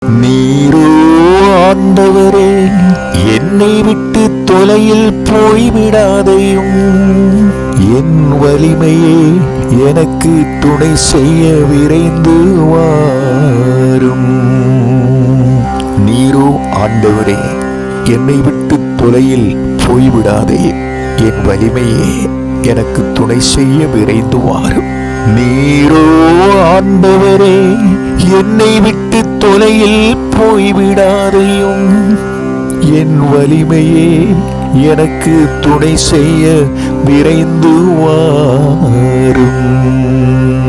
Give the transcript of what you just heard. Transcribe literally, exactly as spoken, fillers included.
நீரோ ஆண்டவரே, என்னை விட்டு தொலையில் போய்விடாதையும். என் வலிமையே, எனக்கு துணை செய்ய விரைந்து வாரும். நீரோ ஆண்டவரே, என்னை விட்டு தொலையில் போய்விடாதே. என் வலிமையே, எனக்கு துணை செய்ய விரைந்து வாரும். நீரோ ஆண்டவரே, என்னை விட்டு தொலையில் போய்விடாதையும். என் வலிமையே, எனக்கு துணை செய்ய விரைந்து வாரும்.